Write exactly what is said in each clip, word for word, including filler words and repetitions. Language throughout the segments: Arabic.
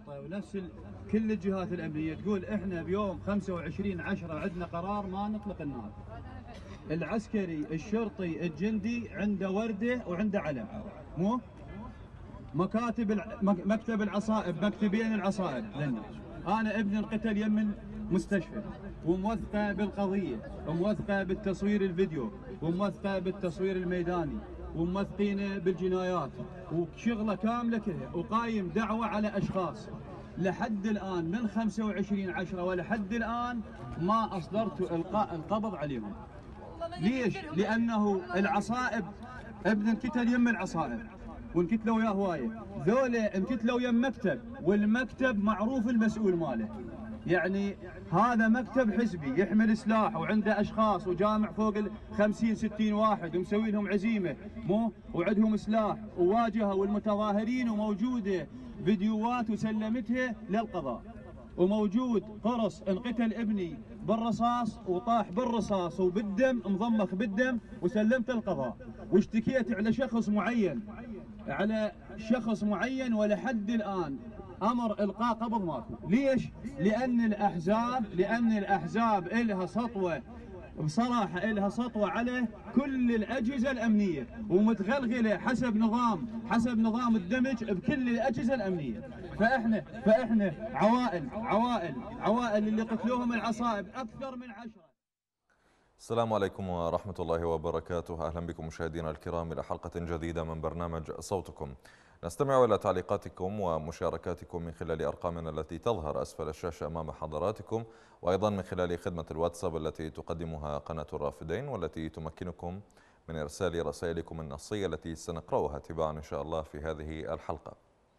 ونفس ال... كل الجهات الامنيه تقول احنا بيوم خمسة وعشرين عشرة عندنا قرار ما نطلق النار. العسكري الشرطي الجندي عنده ورده وعنده علم، مو مكاتب الع... مكتب العصائب، مكتبين العصائب لنا. انا ابني انقتل يم المستشفى وموثقه بالقضيه، وموثقه بالتصوير الفيديو، وموثقه بالتصوير الميداني، وموثقينه بالجنايات، وشغله كامله كذا، وقايم دعوه على اشخاص. لحد الان من خمسة وعشرين عشرة ولحد الان ما اصدرت القاء القبض عليهم. ليش؟ لانه العصائب ابن انقتل يم العصائب وانقتلوا وياه هوايه، ذولا انقتلوا يم مكتب، والمكتب معروف المسؤول ماله. يعني هذا مكتب حزبي يحمل سلاح وعنده اشخاص وجامع فوق ال خمسين ستين واحد ومسوي لهم عزيمه، مو وعندهم سلاح وواجهوا المتظاهرين، وموجوده فيديوهات وسلمتها للقضاء، وموجود قرص انقتل ابني بالرصاص وطاح بالرصاص وبالدم مضمخ بالدم وسلمت القضاء، واشتكيت على شخص معين على شخص معين ولحد الان امر القاء قبض ماكو. ليش؟ لان الاحزاب لان الاحزاب الها سطوه، بصراحه الها سطوه على كل الاجهزه الامنيه، ومتغلغله حسب نظام حسب نظام الدمج بكل الاجهزه الامنيه. فاحنا فاحنا عوائل عوائل عوائل اللي قتلوهم العصائب اكثر من عشرة. السلام عليكم ورحمة الله وبركاته. أهلا بكم مشاهدينا الكرام إلى حلقة جديدة من برنامج صوتكم. نستمع إلى تعليقاتكم ومشاركاتكم من خلال أرقامنا التي تظهر أسفل الشاشة أمام حضراتكم، وأيضا من خلال خدمة الواتساب التي تقدمها قناة الرافدين، والتي تمكنكم من إرسال رسائلكم النصية التي سنقرأها تباعا إن شاء الله في هذه الحلقة.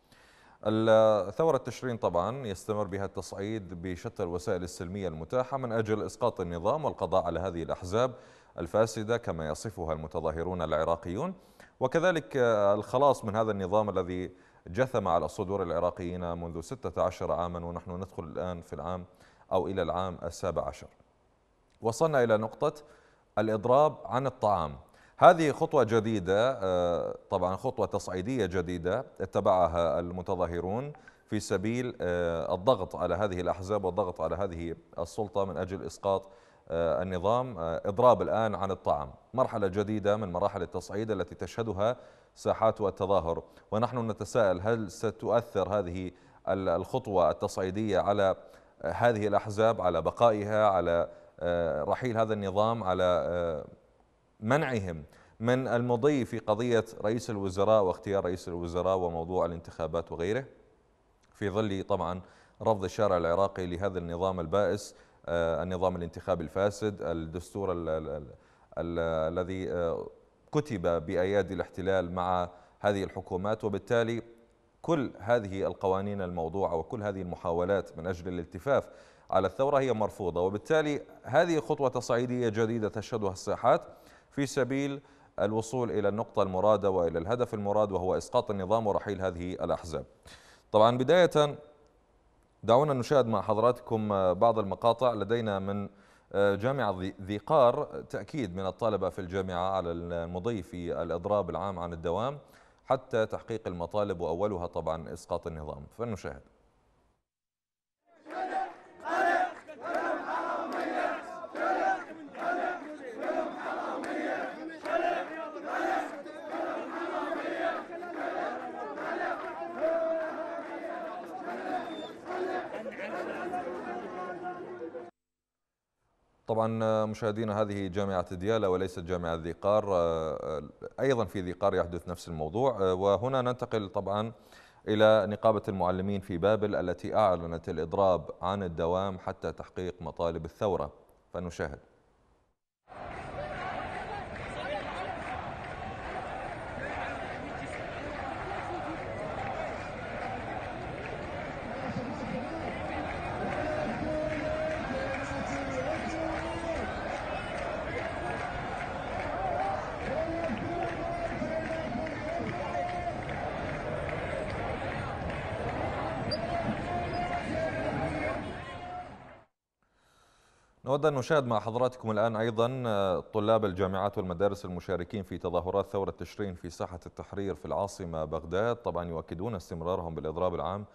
الثورة تشرين طبعا يستمر بها التصعيد بشتى الوسائل السلمية المتاحة من أجل إسقاط النظام والقضاء على هذه الأحزاب الفاسدة كما يصفها المتظاهرون العراقيون، وكذلك الخلاص من هذا النظام الذي جثم على صدور العراقيين منذ ستة عشر عاما، ونحن ندخل الآن في العام أو إلى العام السابع عشر. وصلنا إلى نقطة الإضراب عن الطعام. هذه خطوة جديدة، طبعا خطوة تصعيدية جديدة اتبعها المتظاهرون في سبيل الضغط على هذه الأحزاب والضغط على هذه السلطة من أجل إسقاط النظام. إضراب الآن عن الطعام، مرحلة جديدة من مراحل التصعيد التي تشهدها ساحات التظاهر، ونحن نتساءل هل ستؤثر هذه الخطوة التصعيدية على هذه الأحزاب، على بقائها، على رحيل هذا النظام، على منعهم من المضي في قضية رئيس الوزراء واختيار رئيس الوزراء وموضوع الانتخابات وغيره، في ظل طبعا رفض الشارع العراقي لهذا النظام البائس، النظام الانتخابي الفاسد، الدستور الذي كتب بأيادي الاحتلال مع هذه الحكومات. وبالتالي كل هذه القوانين الموضوعة وكل هذه المحاولات من أجل الالتفاف على الثورة هي مرفوضة، وبالتالي هذه خطوة تصعيدية جديدة تشهدها الساحات في سبيل الوصول إلى النقطة المرادة وإلى الهدف المراد، وهو إسقاط النظام ورحيل هذه الأحزاب. طبعا بداية دعونا نشاهد مع حضراتكم بعض المقاطع لدينا من جامعة ذي قار، تأكيد من الطلبة في الجامعة على المضي في الإضراب العام عن الدوام حتى تحقيق المطالب، وأولها طبعا إسقاط النظام. فلنشاهد. طبعا مشاهدينا هذه جامعة ديالى وليست جامعة ذي قار، أيضا في ذي قار يحدث نفس الموضوع. وهنا ننتقل طبعا إلى نقابة المعلمين في بابل التي أعلنت الإضراب عن الدوام حتى تحقيق مطالب الثورة. فنشاهد. نود أن نشاهد مع حضراتكم الآن أيضا طلاب الجامعات والمدارس المشاركين في تظاهرات ثورة تشرين في ساحة التحرير في العاصمة بغداد، طبعا يؤكدون استمرارهم بالإضراب العام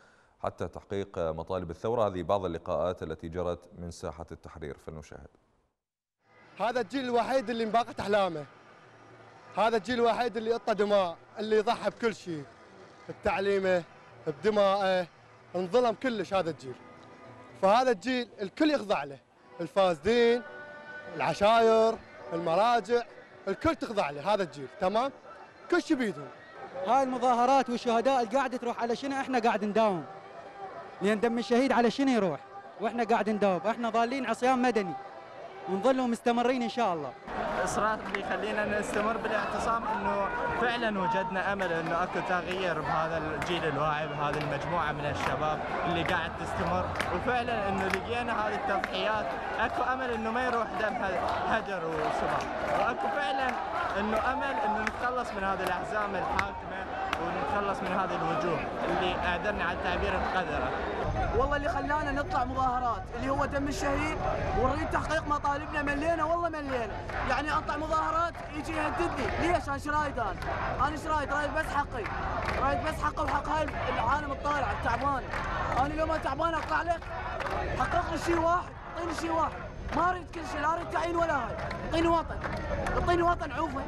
حتى تحقيق مطالب الثورة. هذه بعض اللقاءات التي جرت من ساحة التحرير، فلنشاهد. هذا الجيل الوحيد اللي انباقت أحلامه، هذا الجيل الوحيد اللي اطى دماء، اللي ضحى بكل شيء، بتعليمه، بدمائه، انظلم كلش هذا الجيل. فهذا الجيل الكل يخضع له، الفاسدين، العشاير، المراجع، الكل تخضع له هذا الجيل، تمام؟ كل شيء بيدهم. هاي المظاهرات والشهداء اللي قاعده تروح على شنو؟ احنا قاعد نداوم. لان دم الشهيد على شنو يروح؟ واحنا قاعد نداوم، احنا ظالين عصيان مدني ونظلوا مستمرين ان شاء الله. الاصرار اللي يخلينا نستمر بالاعتصام انه فعلا وجدنا امل انه اكو تغيير بهذا الجيل الواعي، بهذه المجموعه من الشباب اللي قاعد تستمر، وفعلا انه لقينا هذه التضحيات، اكو امل انه ما يروح دم هدر وسبا، واكو فعلا انه امل انه نتخلص من هذه الاحزاب الحاكمه ونتخلص من هذه الوجوه اللي اعذرنا على التعبير القذره. والله اللي خلانا نطلع مظاهرات اللي هو دم الشهيد ونريد تحقيق مطالبنا، ملينا والله ملينا، يعني اطلع مظاهرات يجي يهددني، ليش؟ انا ايش رايد؟ انا انا ايش رايد؟ رايد بس حقي، رايد بس حقي وحق هاي العالم الطالع التعبان. انا لو ما تعبان اطلع لك حقق لي شيء واحد، اعطيني شيء واحد، ما اريد كل شيء، لا اريد تعيين ولا هاي، اعطيني وطن، اعطيني وطن عوفه.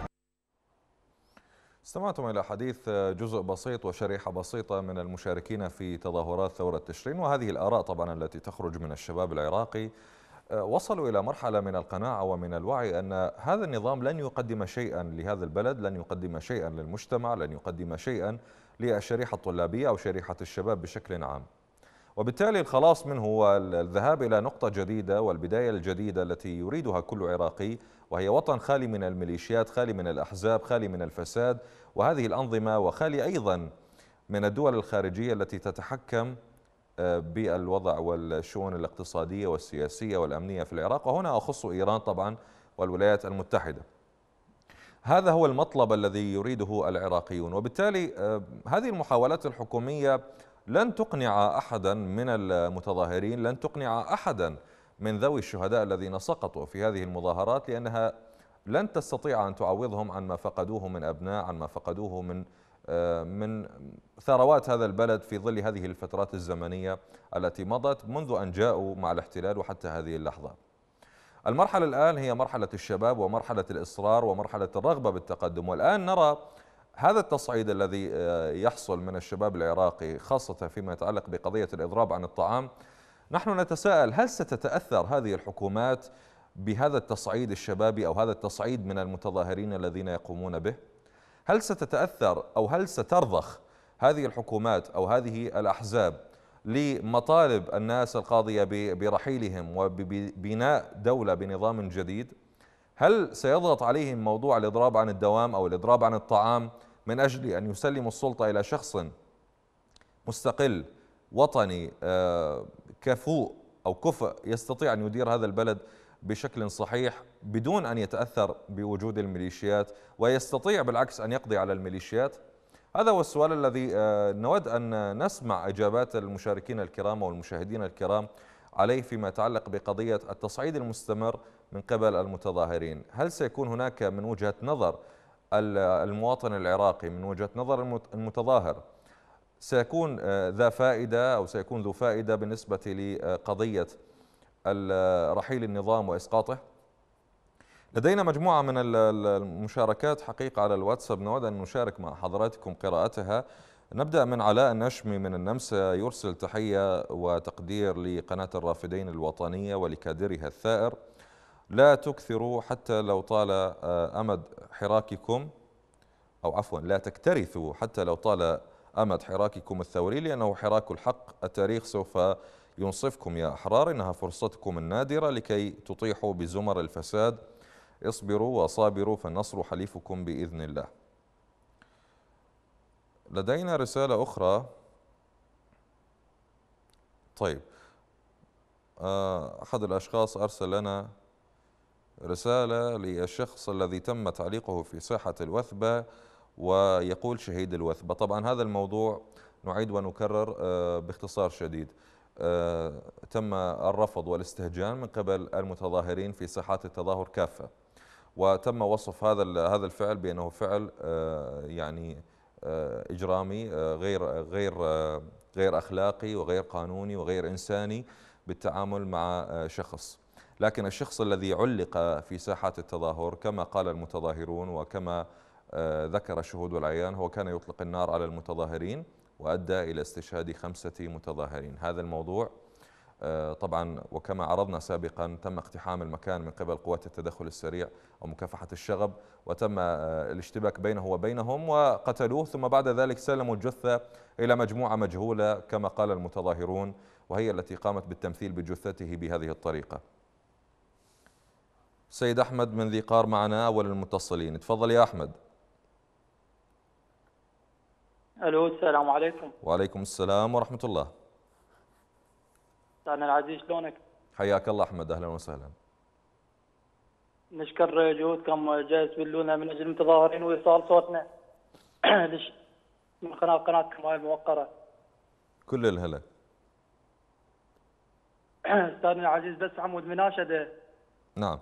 استمعتم إلى حديث جزء بسيط وشريحة بسيطة من المشاركين في تظاهرات ثورة تشرين، وهذه الآراء طبعا التي تخرج من الشباب العراقي وصلوا إلى مرحلة من القناعة ومن الوعي أن هذا النظام لن يقدم شيئا لهذا البلد، لن يقدم شيئا للمجتمع، لن يقدم شيئا للشريحة الطلابية أو شريحة الشباب بشكل عام، وبالتالي الخلاص منه هو الذهاب إلى نقطة جديدة والبداية الجديدة التي يريدها كل عراقي، وهي وطن خالي من الميليشيات، خالي من الأحزاب، خالي من الفساد وهذه الأنظمة، وخالي أيضا من الدول الخارجية التي تتحكم بالوضع والشؤون الاقتصادية والسياسية والأمنية في العراق، وهنا أخص إيران طبعا والولايات المتحدة. هذا هو المطلب الذي يريده العراقيون، وبالتالي هذه المحاولات الحكومية لن تقنع أحدا من المتظاهرين، لن تقنع أحدا من ذوي الشهداء الذين سقطوا في هذه المظاهرات، لأنها لن تستطيع أن تعوضهم عن ما فقدوه من أبناء، عن ما فقدوه من من ثروات هذا البلد في ظل هذه الفترات الزمنية التي مضت منذ أن جاءوا مع الاحتلال وحتى هذه اللحظة. المرحلة الآن هي مرحلة الشباب ومرحلة الإصرار ومرحلة الرغبة بالتقدم، والآن نرى هذا التصعيد الذي يحصل من الشباب العراقي خاصة فيما يتعلق بقضية الإضراب عن الطعام. نحن نتساءل، هل ستتأثر هذه الحكومات بهذا التصعيد الشبابي أو هذا التصعيد من المتظاهرين الذين يقومون به؟ هل ستتأثر أو هل سترضخ هذه الحكومات أو هذه الأحزاب لمطالب الناس القاضية برحيلهم وببناء دولة بنظام جديد؟ هل سيضغط عليهم موضوع الإضراب عن الدوام أو الإضراب عن الطعام من أجل أن يسلموا السلطة إلى شخص مستقل وطني كفؤ أو كفء يستطيع أن يدير هذا البلد بشكل صحيح بدون أن يتأثر بوجود الميليشيات ويستطيع بالعكس أن يقضي على الميليشيات؟ هذا هو السؤال الذي نود أن نسمع إجابات المشاركين الكرام والمشاهدين الكرام عليه فيما يتعلق بقضية التصعيد المستمر من قبل المتظاهرين. هل سيكون هناك من وجهة نظر المواطن العراقي، من وجهة نظر المتظاهر، سيكون ذا فائدة أو سيكون ذو فائدة بالنسبة لقضية رحيل النظام وإسقاطه؟ لدينا مجموعة من المشاركات حقيقة على الواتساب نود أن نشارك مع حضراتكم قراءتها. نبدأ من علاء النشمي من النمسا، يرسل تحية وتقدير لقناة الرافدين الوطنية ولكادرها الثائر. لا تكثروا حتى لو طال أمد حراككم، أو عفوا لا تكترثوا حتى لو طال أمد حراككم الثوري، لأنه حراك الحق، التاريخ سوف ينصفكم يا أحرار، إنها فرصتكم النادرة لكي تطيحوا بزمر الفساد. اصبروا وصابروا فالنصر حليفكم بإذن الله. لدينا رسالة أخرى. طيب، أحد الأشخاص أرسل لنا رسالة للشخص الذي تم تعليقه في ساحة الوثبة ويقول شهيد الوثبة. طبعا هذا الموضوع نعيد ونكرر باختصار شديد. تم الرفض والاستهجان من قبل المتظاهرين في ساحات التظاهر كافة، وتم وصف هذا هذا الفعل بأنه فعل يعني إجرامي غير غير غير أخلاقي وغير قانوني وغير إنساني بالتعامل مع شخص. لكن الشخص الذي علق في ساحات التظاهر كما قال المتظاهرون وكما ذكر الشهود والعيان هو كان يطلق النار على المتظاهرين وأدى إلى استشهاد خمسة متظاهرين. هذا الموضوع طبعا وكما عرضنا سابقا تم اقتحام المكان من قبل قوات التدخل السريع ومكافحة الشغب، وتم الاشتباك بينه وبينهم وقتلوه، ثم بعد ذلك سلموا الجثة إلى مجموعة مجهولة كما قال المتظاهرون، وهي التي قامت بالتمثيل بجثته بهذه الطريقة. سيد أحمد من ذي قار معنا أول المتصلين، تفضل يا أحمد. الو السلام عليكم. وعليكم السلام ورحمة الله. أنا العزيز شلونك؟ حياك الله أحمد، أهلا وسهلا. نشكر جهودكم جاي تبلونا من أجل المتظاهرين وإيصال صوتنا من قناة قناتكم هاي الموقرة. كل الهلا. أستاذنا العزيز بس عمود مناشدة. نعم.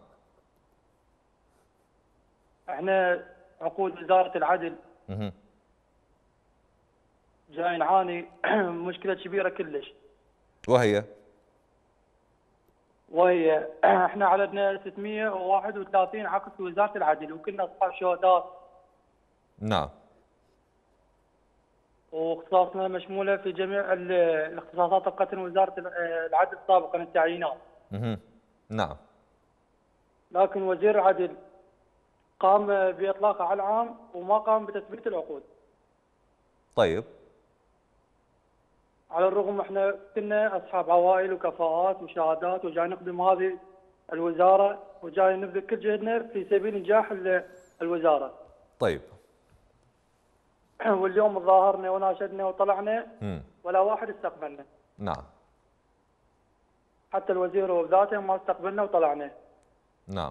احنا عقود وزارة العدل اها جاي نعاني مشكلة كبيرة كلش. وهي وهي احنا عددنا ستمئة وواحد وثلاثين عقد في وزارة العدل وكلنا اصحاب شهادات. نعم. واختصاصنا مشمولة في جميع الاختصاصات طبقة وزارة العدل سابقا التعيينات. اها نعم. لكن وزير العدل قام بإطلاقها على العام وما قام بتثبيت العقود. طيب. على الرغم احنا كنا اصحاب عوائل وكفاءات وشهادات وجاي نخدم هذه الوزاره وجاي نبذل كل جهدنا في سبيل نجاح الوزاره. طيب. واليوم تظاهرنا وناشدنا وطلعنا مم. ولا واحد استقبلنا. نعم. حتى الوزير وبذاته ما استقبلنا وطلعنا. نعم.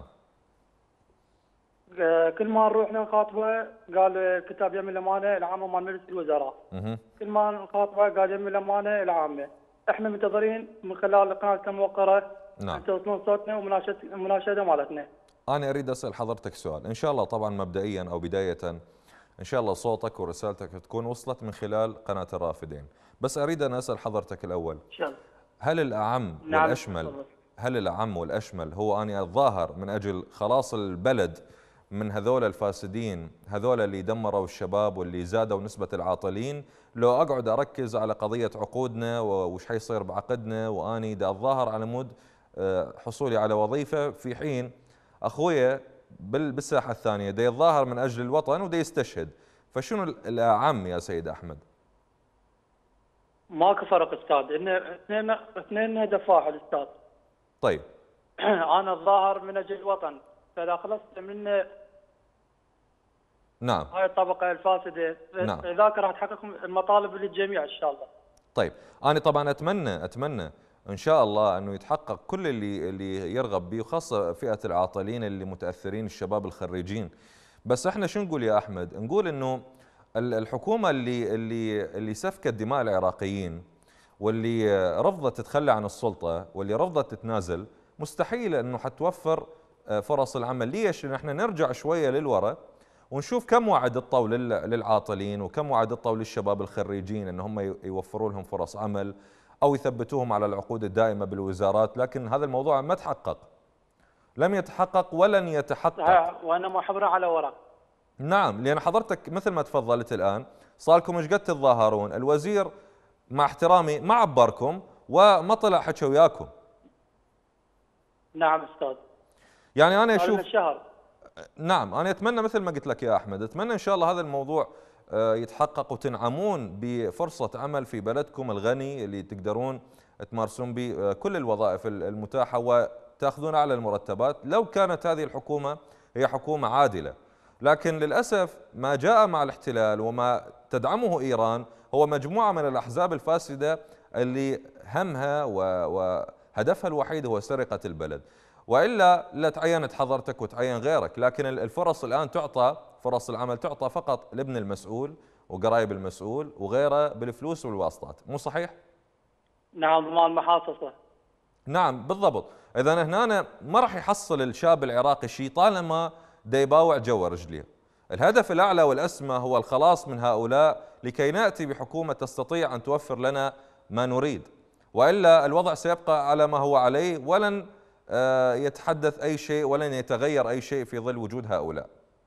كل ما نروح نخاطبه قال الكتاب يم الامانه العامه مال مجلس الوزراء. اها كل ما نخاطبه قال يم الامانه العامه. احنا منتظرين من خلال القناه الموقره نعم. ان توصلون صوتنا ومناشده المناشده مالتنا. انا اريد اسال حضرتك سؤال، ان شاء الله طبعا مبدئيا او بدايه ان شاء الله صوتك ورسالتك تكون وصلت من خلال قناه الرافدين، بس اريد ان اسال حضرتك الاول ان شاء الله. هل الاعم نعم. والاشمل هل الاعم والاشمل هو اني اتظاهر من اجل خلاص البلد من هذول الفاسدين، هذول اللي دمروا الشباب واللي زادوا نسبة العاطلين، لو أقعد أركز على قضية عقودنا وش حيصير بعقدنا وأني دا أتظاهر على مود حصولي على وظيفة، في حين أخويا بالساحة الثانية دا يتظاهر من أجل الوطن ودا يستشهد، فشنو الأعم يا سيد أحمد؟ ماكو فرق أستاذ، إن اثنين اثنين دفاع الأستاذ. طيب. أنا أتظاهر من أجل الوطن، فإذا خلصت من نعم هاي الطبقة الفاسدة نعم. ذاك راح تحقق المطالب للجميع إن شاء الله. طيب، أنا طبعا أتمنى أتمنى إن شاء الله أنه يتحقق كل اللي اللي يرغب به، وخاصة فئة العاطلين اللي متأثرين الشباب الخريجين. بس احنا شو نقول يا أحمد؟ نقول إنه الحكومة اللي اللي اللي سفكت دماء العراقيين واللي رفضت تتخلى عن السلطة واللي رفضت تتنازل، مستحيل إنه حتوفر فرص العمل. ليش؟ لأن احنا نرجع شوية للوراء ونشوف كم وعد الطول للعاطلين وكم وعد الطول للشباب الخريجين ان هم يوفروا لهم فرص عمل او يثبتوهم على العقود الدائمة بالوزارات، لكن هذا الموضوع ما تحقق، لم يتحقق ولن يتحقق. وانا محبرة على ورق. نعم، لأن حضرتك مثل ما تفضلت الآن صار لكم ايش قد تتظاهرون، الوزير مع احترامي ما عبركم وما طلع حكى وياكم. نعم استاذ. يعني انا اشوف الشهر. نعم، انا اتمنى مثل ما قلت لك يا احمد، اتمنى ان شاء الله هذا الموضوع يتحقق وتنعمون بفرصة عمل في بلدكم الغني اللي تقدرون تمارسون به كل الوظائف المتاحة وتاخذون اعلى المرتبات لو كانت هذه الحكومة هي حكومة عادلة. لكن للأسف ما جاء مع الاحتلال وما تدعمه إيران هو مجموعة من الأحزاب الفاسدة اللي همها وهدفها الوحيد هو سرقة البلد، وإلا لا تعينت حضرتك وتعين غيرك. لكن الفرص الآن تعطى، فرص العمل تعطى فقط لابن المسؤول وقرايب المسؤول وغيره بالفلوس والواسطات، مو صحيح؟ نعم، مال محاصصة. نعم بالضبط. إذا هنا ما راح يحصل الشاب العراقي شيء طالما دا يباوع جوا رجليه. الهدف الأعلى والأسمى هو الخلاص من هؤلاء لكي نأتي بحكومة تستطيع أن توفر لنا ما نريد، وإلا الوضع سيبقى على ما هو عليه، ولن يتحدث أي شيء ولن يتغير أي شيء في ظل وجود هؤلاء.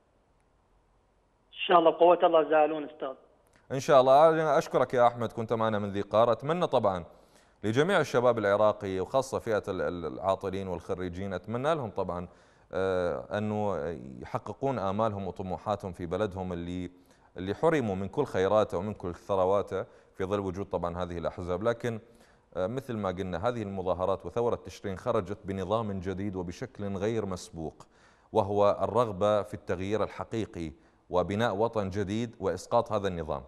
إن شاء الله بقوة الله زعلون أستاذ. إن شاء الله. أنا أشكرك يا أحمد، كنت معنا من ذي قار. أتمنى طبعا لجميع الشباب العراقي وخاصة فئة العاطلين والخريجين، أتمنى لهم طبعا أنه يحققون آمالهم وطموحاتهم في بلدهم اللي اللي حرموا من كل خيراته ومن كل ثرواته في ظل وجود طبعا هذه الأحزاب. لكن مثل ما قلنا هذه المظاهرات وثورة تشرين خرجت بنظام جديد وبشكل غير مسبوق، وهو الرغبة في التغيير الحقيقي وبناء وطن جديد وإسقاط هذا النظام.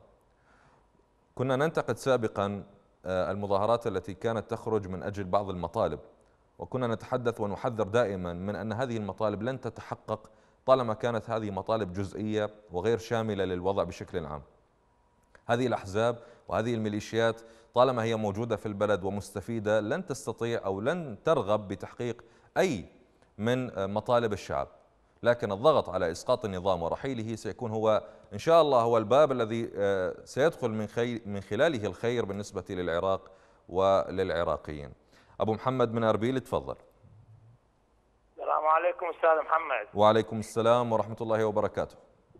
كنا ننتقد سابقا المظاهرات التي كانت تخرج من أجل بعض المطالب، وكنا نتحدث ونحذر دائما من أن هذه المطالب لن تتحقق طالما كانت هذه مطالب جزئية وغير شاملة للوضع بشكل عام. هذه الأحزاب وهذه الميليشيات طالما هي موجودة في البلد ومستفيدة لن تستطيع أو لن ترغب بتحقيق أي من مطالب الشعب، لكن الضغط على إسقاط النظام ورحيله سيكون هو إن شاء الله هو الباب الذي سيدخل من من خلاله الخير بالنسبة للعراق وللعراقيين. أبو محمد من أربيل، تفضل. السلام عليكم أستاذ محمد. وعليكم السلام ورحمة الله وبركاته.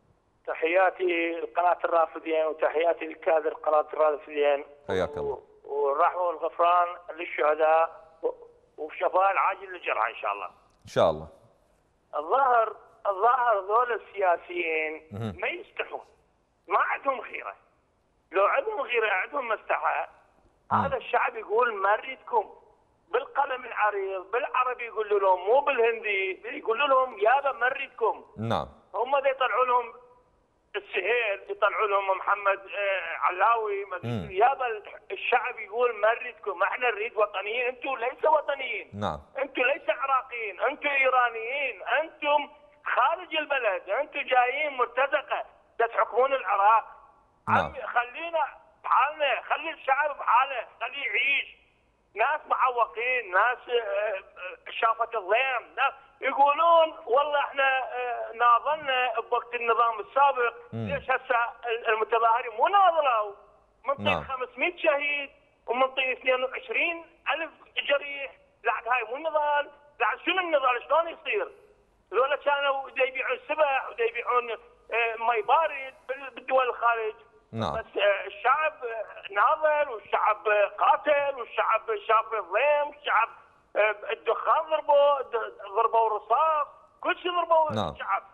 تحياتي لقناة الرافدين وتحياتي لكادر قناة الرافدين. حياك الله. والرحمة والغفران للشهداء وشفاء العاجل للجرحى إن شاء الله. إن شاء الله. الظاهر الظاهر ذول السياسيين ما يستحون، ما عندهم غيرة. لو عندهم غيرة عندهم مستحى. هذا الشعب يقول ما نريدكم بالقلم العريض بالعربي، يقولوا لهم مو بالهندي، يقولوا لهم يابا ما نريدكم. نعم. هم دا يطلعوا لهم السهيل، يطلعوا لهم محمد علاوي، يابا الشعب يقول ما نريدكم، احنا نريد وطنيين، انتم ليس وطنيين. نعم. انتم ليس عراقيين، انتم ايرانيين، انتم خارج البلد، انتم جايين مرتزقه تحكمون العراق. نعم. عمي خلينا بحالنا، خلي الشعب بحاله، خليه يعيش. ناس معوقين، ناس شافت الضيم، ناس يقولون والله احنا ناضلنا بوقت النظام السابق، ليش هسه المتظاهرين مو ناضلوا؟ منطين خمسمئة شهيد ومنطين اثنين وعشرين ألف جريح، بعد هاي مو النضال، بعد شنو النضال شلون يصير؟ ذولا كانوا دا يبيعون سبح ودا يبيعون مي بارد بالدول الخارج. نعم. بس الشعب ناضل والشعب قاتل والشعب شاف الضيم، والشعب الدخان ضربوا ضربوا رصاص، كل شيء ضربوا. نعم. الشعب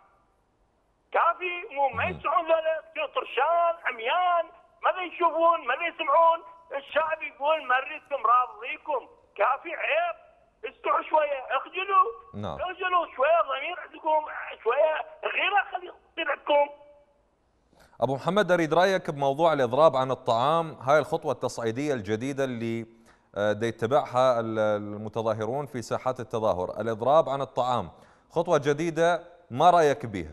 كافي، مو ما يسمعون ذولا طرشان عميان، ماذا يشوفون ماذا يسمعون؟ الشعب يقول ما نريدكم راضيكم، كافي عيب، استحوا شويه، اخجلوا. نعم. اخجلوا شويه، ضمير عندكم شويه، غيره خلي يصير عندكم. أبو محمد، أريد رأيك بموضوع الإضراب عن الطعام، هاي الخطوة التصعيدية الجديدة اللي دا يتبعها المتظاهرون في ساحات التظاهر، الإضراب عن الطعام، خطوة جديدة، ما رأيك بها؟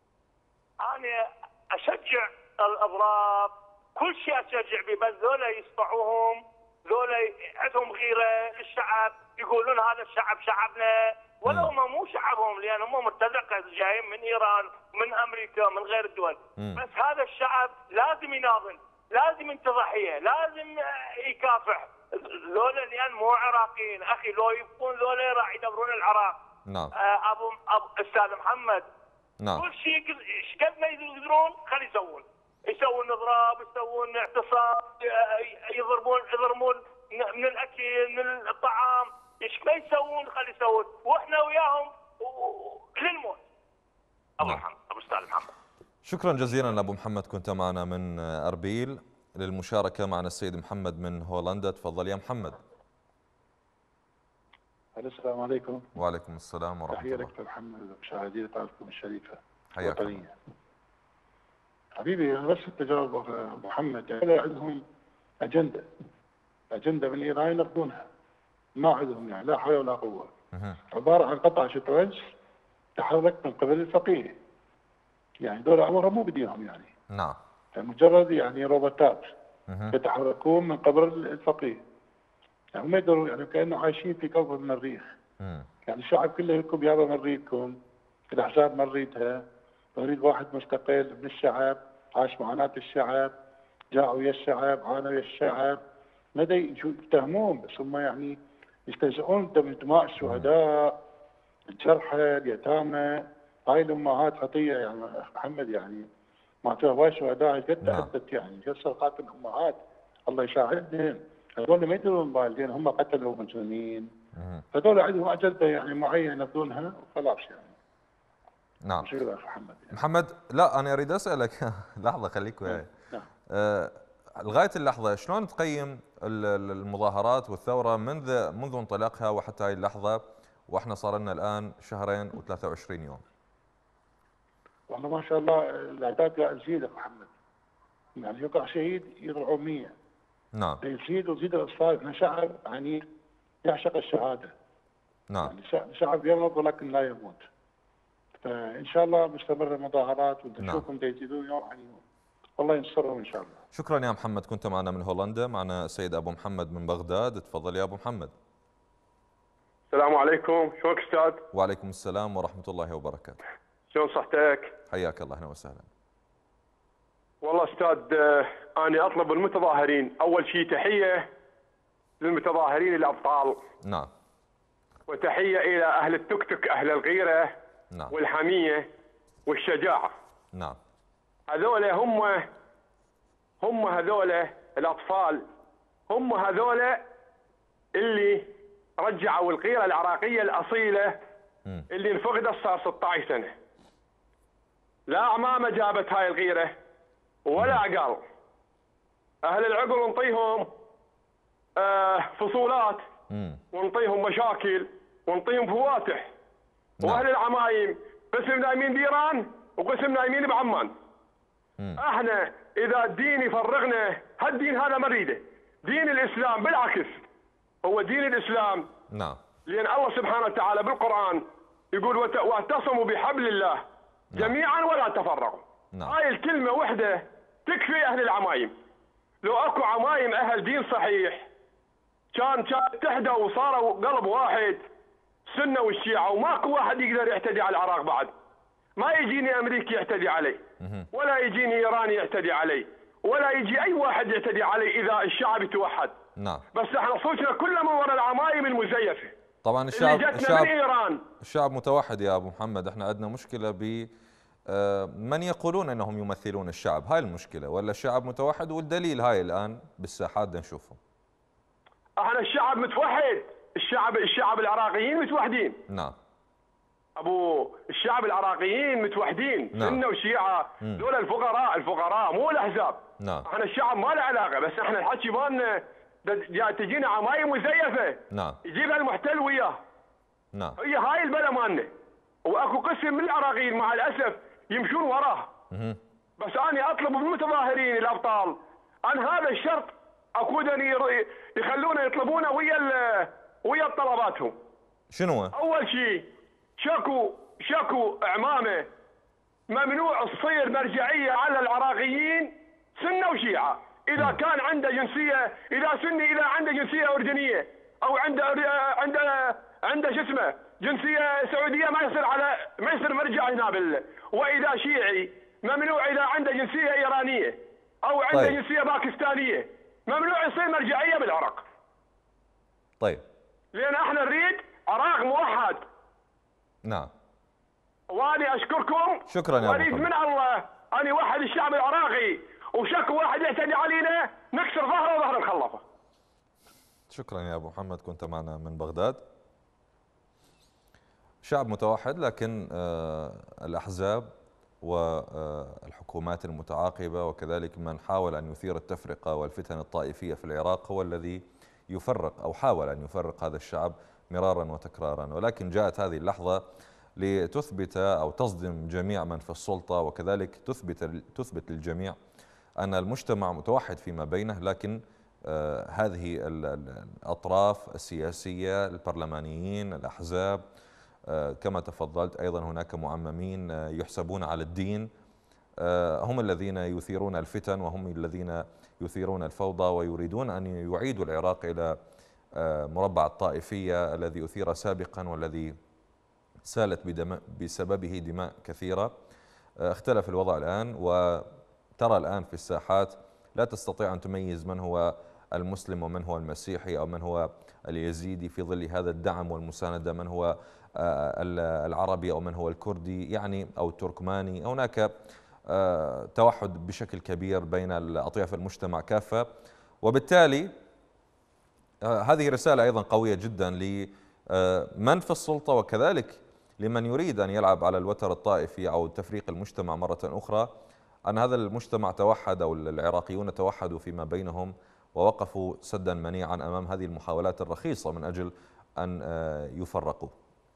أنا أشجع الإضراب، كل شيء أشجع به، بس ذولا يصبحوهم، ذولا عندهم غيرة للشعب، يقولون هذا الشعب شعبنا، ولو هم مو شعبهم، لأن هم مرتزقة جايين من إيران من أمريكا من غير الدول. مم. بس هذا الشعب لازم يناضل، لازم ينتضحية، لازم يكافح ذولا، لأن مو عراقيين أخي، لو يبقون ذولا راح يدمرون العراق. نعم. أبو, أبو أستاذ محمد. نعم. كل شيء ايش قد ما يقدرون خلي يسوون، يسوون اضراب، يسوون اعتصام، يضربون يضربون من الاكل من الطعام، ايش ما يسوون خلي يسوون، واحنا وياهم للموت. ابو محمد، ابو استاذ محمد. شكرا جزيلا ابو محمد، كنت معنا من اربيل للمشاركه معنا السيد محمد من هولندا. تفضل يا محمد. السلام عليكم. وعليكم السلام ورحمه الله. تحيه لك محمد ومشاهدي قناتكم الشريفه حياك الله. حبيبي بس التجاوب ابو محمد، يعني عندهم اجنده اجنده من ايران ينقذونها، ما عندهم يعني لا حول ولا قوه، عباره عن قطع شطرنج تحرك من قبل الفقيه، يعني دول عمرهم مو بدينهم يعني. نعم. مجرد يعني روبوتات يتحركون من قبل الفقيه، يعني ما يقدروا، يعني كانه عايشين في كوكب المريخ. مم. يعني الشعب كله يركب يابا ما نريدكم، الاحزاب ما نريدها، نريد واحد مستقل من الشعب، عاش معاناة الشعب، جاء ويا الشعب، عانى ويا الشعب. ندى يتهمون بس هم يعني يستهزئون بدماء الشهداء، الجرحى، اليتامى، هاي الامهات عطيه يعني محمد، يعني ما فيها هواي شهداء قد تعبت يعني كسر خاطر الامهات، الله يساعدهم. هذول ما يدرون بالدين، هم قتلوا مجرمين، هذول عندهم اجنده يعني معينه ينفذونها وخلاص يعني. نعم. شكرا اخ محمد. محمد، لا انا اريد اسالك لحظه خليك وياي. نعم. آه لغايه اللحظه شلون تقيم المظاهرات والثوره منذ منذ انطلاقها وحتى هذه اللحظه، واحنا صار لنا الان شهرين وثلاثة وعشرين يوم؟ والله ما شاء الله الاعداد قاعد تزيد يا محمد، يعني يقع شهيد يطلعوا مية. نعم. يزيد ويزيد الاصرار، احنا شعب يعني يعشق الشهاده. نعم. يعني شعب يمرض ولكن لا يموت. فان شاء الله مستمر المظاهرات ونشوفهم نعم. يزيدون يوم عن يوم. والله ينصرهم ان شاء الله. شكرا يا محمد، كنت معنا من هولندا. معنا السيد ابو محمد من بغداد، تفضل يا ابو محمد. السلام عليكم، شلونك استاذ؟ وعليكم السلام ورحمه الله وبركاته. شلون صحتك؟ حياك الله، اهلا وسهلا. والله استاذ انا اطلب المتظاهرين اول شيء تحيه للمتظاهرين الابطال. نعم. وتحيه الى اهل التوك توك، اهل الغيره نعم. والحميه والشجاعه. نعم. هذول هم هم هذول الاطفال، هم هذول اللي رجعوا الغيره العراقيه الاصيله م. اللي انفقدت صار ستة عشر سنه. لا اعمامه جابت هاي الغيره ولا عقل. اهل العقل نعطيهم آه فصولات م. ونعطيهم مشاكل ونعطيهم فواتح. نعم. واهل العمايم قسم نايمين بايران وقسم نايمين بعمان. م. احنا اذا الدين يفرغنا، هالدين هذا ما نريده. دين الاسلام بالعكس هو دين الاسلام. نعم. لان الله سبحانه وتعالى بالقران يقول واعتصموا بحبل الله جميعا ولا تفرقوا. نعم. هاي الكلمه وحده تكفي اهل العمايم. لو اكو عمايم اهل دين صحيح كان كان اتحدوا وصاروا قلب واحد، السنه والشيعه، وماكو واحد يقدر يعتدي على العراق بعد. ما يجيني امريكي يعتدي علي، ولا يجيني ايراني يعتدي علي، ولا يجي اي واحد يعتدي علي اذا الشعب يتوحد. نعم. بس احنا صوتنا كله من وراء العمايم المزيفه. طبعا الشعب اللي جتنا الشعب من ايران. الشعب متوحد يا ابو محمد، احنا عندنا مشكله ب من يقولون انهم يمثلون الشعب، هاي المشكله، ولا الشعب متوحد؟ والدليل هاي الان بالساحات نشوفه. احنا الشعب متوحد، الشعب الشعب العراقيين متوحدين. نعم. ابو الشعب العراقيين متوحدين، نعم. سنه وشيعه، دول الفقراء، الفقراء مو الاحزاب. نعم. احنا الشعب ما له علاقه، بس احنا الحكي مالنا تجينا عمايم مزيفه. نعم. يجيبها المحتل وياه. نعم. هي هاي البلا مالنا، واكو قسم من العراقيين مع الاسف يمشون وراه. مه. بس انا اطلب من المتظاهرين الابطال ان هذا الشرط اكو يخلونا يطلبونه ويا ويا طلباتهم. شنو؟ اول شيء شكو شكو اعمامه ممنوع تصير مرجعيه على العراقيين سنه وشيعه. اذا م. كان عنده جنسيه، اذا سني اذا عنده جنسيه اردنيه او عنده عنده عنده شو اسمه جنسيه سعوديه ما يصير على ما يصير مرجع هنا بال. واذا شيعي ممنوع اذا عنده جنسيه ايرانيه او عنده طيب. جنسيه باكستانيه ممنوع يصير مرجعيه بالعراق. طيب. لان احنا نريد عراق موحد. نعم. واني اشكركم. شكرا يا ابو محمد. واريد من الله ان يوحد الشعب العراقي، وشك واحد يعتدي علينا نكسر ظهره وظهر الخلفه. شكرا يا ابو محمد، كنت معنا من بغداد. شعب متوحد، لكن الاحزاب والحكومات المتعاقبه وكذلك من حاول ان يثير التفرقه والفتن الطائفيه في العراق هو الذي يفرق او حاول ان يفرق هذا الشعب مرارا وتكرارا. ولكن جاءت هذه اللحظه لتثبت او تصدم جميع من في السلطه، وكذلك تثبت تثبت للجميع ان المجتمع متوحد فيما بينه، لكن آه هذه الاطراف السياسيه، البرلمانيين، الاحزاب، آه كما تفضلت ايضا هناك معممين آه يحسبون على الدين، آه هم الذين يثيرون الفتن وهم الذين يثيرون الفوضى ويريدون ان يعيدوا العراق الى آه مربع الطائفيه الذي اثير سابقا والذي سالت بدماء بسببه دماء كثيره. اختلف الوضع الآن، وترى الآن في الساحات لا تستطيع أن تميز من هو المسلم ومن هو المسيحي أو من هو اليزيدي في ظل هذا الدعم والمساندة، من هو العربي أو من هو الكردي يعني أو التركماني. هناك توحد بشكل كبير بين الأطياف المجتمع كافة، وبالتالي هذه رسالة أيضا قوية جدا لمن في السلطة وكذلك لمن يريد أن يلعب على الوتر الطائفي أو تفريق المجتمع مرة أخرى، أن هذا المجتمع توحد أو العراقيون توحدوا فيما بينهم ووقفوا سدا منيعا أمام هذه المحاولات الرخيصة من أجل أن يفرقوا.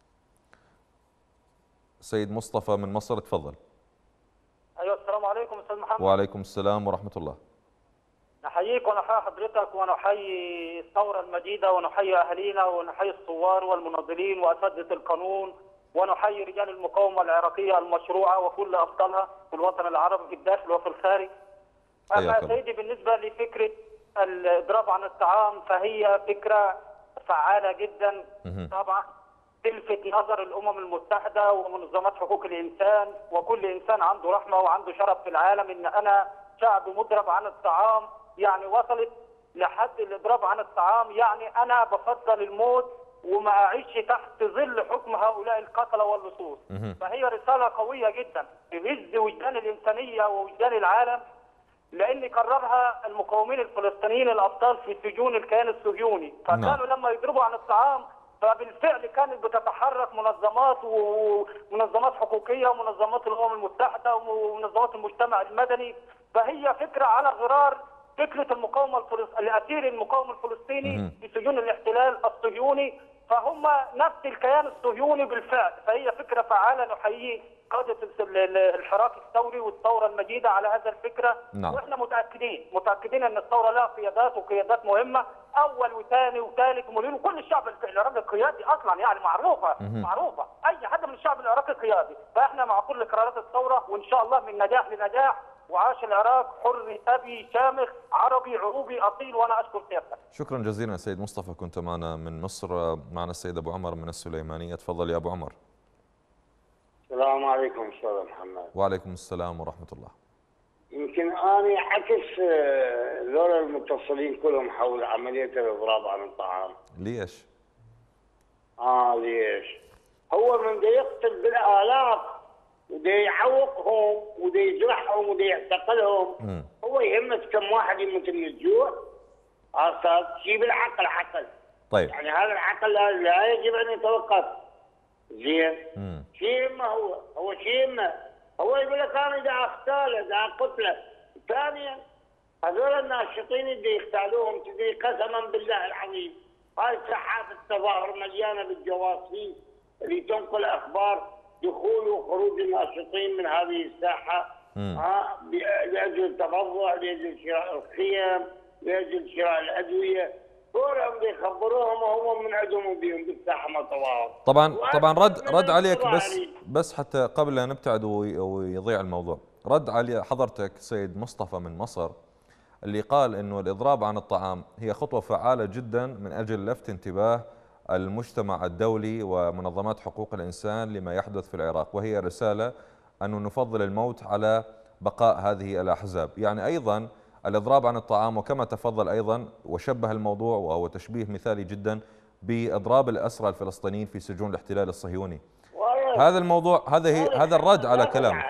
سيد مصطفى من مصر، تفضل. أيوة، السلام عليكم أستاذ محمد. وعليكم السلام ورحمة الله. نحييك ونحيي حضرتك ونحيي الثورة المجيدة ونحيي أهالينا ونحيي الثوار والمناضلين وأساتذة القانون ونحيي رجال المقاومة العراقية المشروعة وكل أبطالها في الوطن العربي في الداخل وفي الخارج. أما سيدي بالنسبة لفكرة الإضراب عن الطعام فهي فكرة فعالة جدا طبعا تلفت نظر الأمم المتحدة ومنظمات حقوق الإنسان، وكل إنسان عنده رحمة وعنده شرف في العالم. إن أنا شعب مضرب عن الطعام يعني وصلت لحد الإضراب عن الطعام، يعني أنا بفضل الموت وما أعيش تحت ظل حكم هؤلاء القتلة واللصوص. فهي رسالة قوية جدا تهز وجدان الإنسانية ووجدان العالم، لأن قررها المقاومين الفلسطينيين الأبطال في سجون الكيان الصهيوني. فكانوا لما يضربوا عن الطعام فبالفعل كانت بتتحرك منظمات ومنظمات حقوقية ومنظمات الأمم المتحدة ومنظمات المجتمع المدني. فهي فكرة على غرار فكرة المقاومة الفلسطينية لأسير المقاومة الفلسطيني في سجون الاحتلال الصهيوني، فهم نفس الكيان الصهيوني بالفعل. فهي فكرة فعالة، نحيي قادة الحراك الثوري والثورة المجيدة على هذا الفكرة. نعم. واحنا متأكدين متأكدين ان الثورة لها قيادات وقيادات مهمة، اول وثاني وثالث ومليون، وكل الشعب العراقي قيادي اصلا، يعني معروفة مم. معروفة اي حد من الشعب العراقي قيادي. فاحنا مع كل قرارات الثورة، وان شاء الله من نجاح لنجاح. وعاش العراق حر ابي شامخ عربي عروبي اصيل. وانا اشكر سيادتك. شكرا جزيلا سيد مصطفى، كنت معنا من مصر. معنا السيد ابو عمر من السليمانية، تفضل يا ابو عمر. السلام عليكم استاذ محمد. وعليكم السلام ورحمة الله. يمكن أنا عكس ذول المتصلين كلهم حول عملية الإضراب عن الطعام. ليش؟ آه ليش؟ هو من دا يقتل بالآلاف ودا يعوقهم ودا يجرحهم ودا يعتقلهم، م. هو يهمه كم واحد يموت من الجوع؟ أستاذ شيء بالعقل عقل. طيب. يعني هذا العقل لا يجب أن يتوقف. زين؟ م. شيء يهمه هو، هو شيء يهمه. هو يقول لك انا اذا اغتاله اذا اقتله. ثانيا هذول الناشطين اللي يغتالوهم تدري قسما بالله العظيم هاي ساحات التظاهر مليانه بالجواسيس اللي تنقل اخبار دخول وخروج الناشطين من هذه الساحه ها لاجل التبضع، لاجل شراء الخيم، لاجل شراء الادويه. كلهم يخبروهم وهم من عندهم بهم بالساحه ما تظاهر. طبعا طبعا رد رد عليك بس بس حتى قبل لا نبتعد ويضيع الموضوع، رد علي حضرتك سيد مصطفى من مصر اللي قال انه الاضراب عن الطعام هي خطوه فعاله جدا من اجل لفت انتباه المجتمع الدولي ومنظمات حقوق الانسان لما يحدث في العراق، وهي رساله انه نفضل الموت على بقاء هذه الاحزاب. يعني ايضا الإضراب عن الطعام، وكما تفضل أيضا وشبه الموضوع وهو تشبيه مثالي جدا بإضراب الأسرى الفلسطينيين في سجون الاحتلال الصهيوني. هذا الموضوع هذا هذا الرد على كلامه.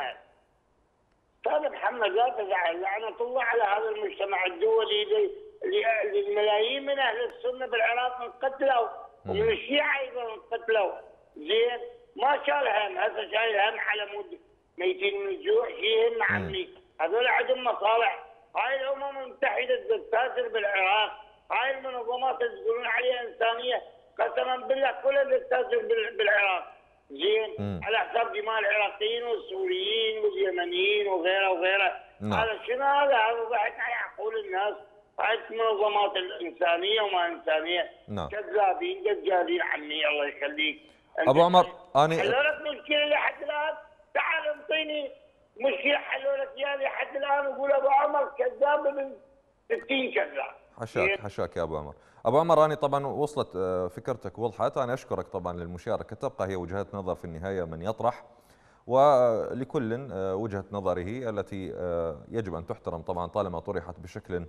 أستاذ محمد لا تزعل، لعنة الله على هذا المجتمع الدولي اللي الملايين من أهل السنة بالعراق انقتلوا ومن الشيعة أيضا انقتلوا. زين؟ ما شال هم، هسه شايل هم على مود ميتين من الجوع، شيء هم عمي. هذول عندهم مصالح. هاي الامم المتحده تستاثر بالعراق، هاي المنظمات اللي تقولون عليها انسانيه قسما بالله كلها تستاثر بالعراق. زين؟ على حساب دماء العراقيين والسوريين واليمنيين وغيره وغيره. نعم. هذا شنو هذا؟ هذا ضحك على عقول الناس. هاي المنظمات الانسانيه وما انسانيه. نعم. كذابين دجالين عمي الله يخليك. ابو عمر انا حلوا لك مشكله لحد الان؟ تعال انطيني مشكلة حلوا لك اياها لحد الان وقول ابو عمر كذاب من ستين كذاب. حشاك حشاك يا ابو عمر. ابو عمر انا طبعا وصلت فكرتك وضحت، انا اشكرك طبعا للمشاركه، تبقى هي وجهات نظر في النهايه من يطرح، ولكل وجهة نظره التي يجب أن تحترم طبعا طالما طرحت بشكل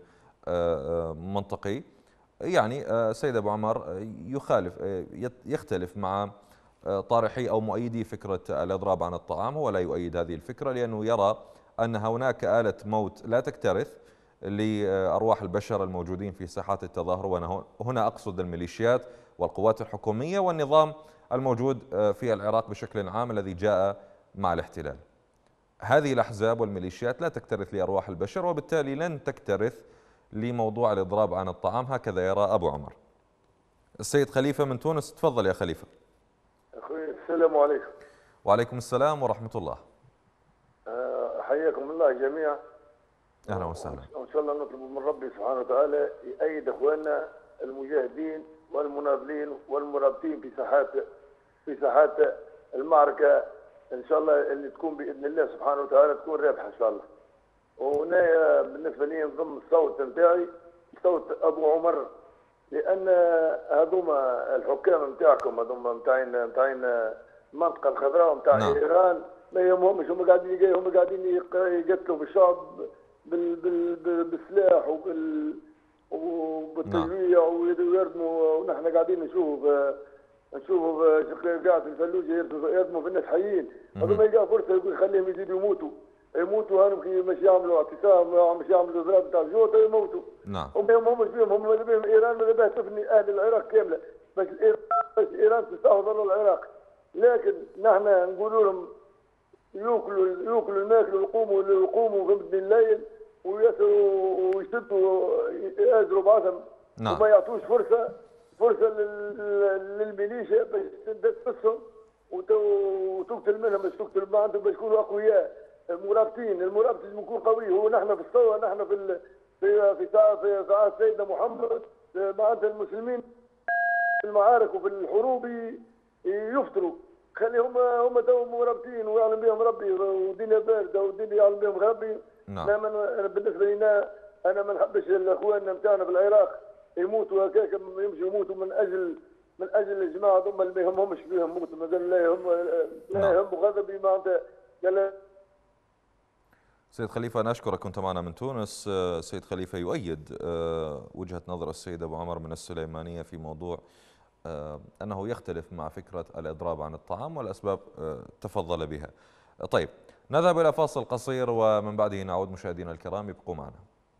منطقي. يعني سيد أبو عمر يخالف يختلف مع طارحي أو مؤيدي فكرة الإضراب عن الطعام. هو لا يؤيد هذه الفكرة لأنه يرى أن هناك آلة موت لا تكترث لأرواح البشر الموجودين في ساحات التظاهر، وهنا أقصد الميليشيات والقوات الحكومية والنظام الموجود في العراق بشكل عام الذي جاء مع الاحتلال. هذه الأحزاب والميليشيات لا تكترث لأرواح البشر، وبالتالي لن تكترث لموضوع الإضراب عن الطعام، هكذا يرى أبو عمر. السيد خليفة من تونس، تفضل يا خليفة. أخوي السلام عليكم. وعليكم السلام ورحمة الله. حياكم الله جميعا. أهلا وسهلا. وإن شاء الله نطلب من ربي سبحانه وتعالى يأيد إخواننا المجاهدين والمناضلين والمرابطين في ساحات في ساحات المعركة، إن شاء الله اللي تكون بإذن الله سبحانه وتعالى تكون رابحة إن شاء الله. وهنا بالنسبة لي نضم الصوت نتاعي صوت أبو عمر، لأن هذوما الحكام نتاعكم هذوما نتاعين نتاعين المنطقة الخضراء نتاع نعم. إيران ما يهمهمش، هم قاعدين هم قاعدين يقتلوا بالشعب بال بال بالسلاح وبال وبالتجويع ويردموا، ونحن قاعدين نشوف نشوف قاعد في الفلوجة يردموا في الناس حيين. هذوما يلقى فرصة يقول خليهم يزيدوا يموتوا يموتوا هانم كي مش يعملوا اعتصام مش يعملوا ضرب تاع جوطه يموتوا. نعم. هم هم فيهم هم ماذا بهم ايران ماذا بها تفني اهل العراق كامله، بس ايران بس ايران تستحوذ على العراق، لكن نحن نقولوا لهم ياكلوا ياكلوا الماكل ويقوموا يقوموا في بدن الليل ويسروا ويشدوا يازروا بعضهم. نعم. وما يعطوش فرصه فرصه للميليشيا باش تدسهم وتقتل منهم باش تقتل ما عندهم باش يكونوا اقوياء. المرابطين المرابط لازم يكون قوي. هو نحن في الصوره نحن في في في ساعه في ساعات سيدنا محمد معناتها المسلمين في المعارك وفي الحروب يفطروا، خليهم هم تو مرابطين ويعلم بهم ربي والدنيا بارده والدنيا يعلم بهم ربي. نعم. أنا بالنسبه لنا انا ما نحبش اخواننا نتاعنا في العراق يموتوا هكاك، يمشوا يموتوا من اجل من اجل الجماعه ثم اللي ما يهمهمش فيهم موت، مازال لا يهم لا يهم غضبي معناتها قال. سيد خليفة أنا أشكرك، كنت معنا من تونس. سيد خليفة يؤيد وجهة نظر السيد أبو عمر من السليمانية في موضوع أنه يختلف مع فكرة الإضراب عن الطعام والأسباب تفضل بها. طيب نذهب إلى فاصل قصير ومن بعده نعود. مشاهدينا الكرام ابقوا معنا.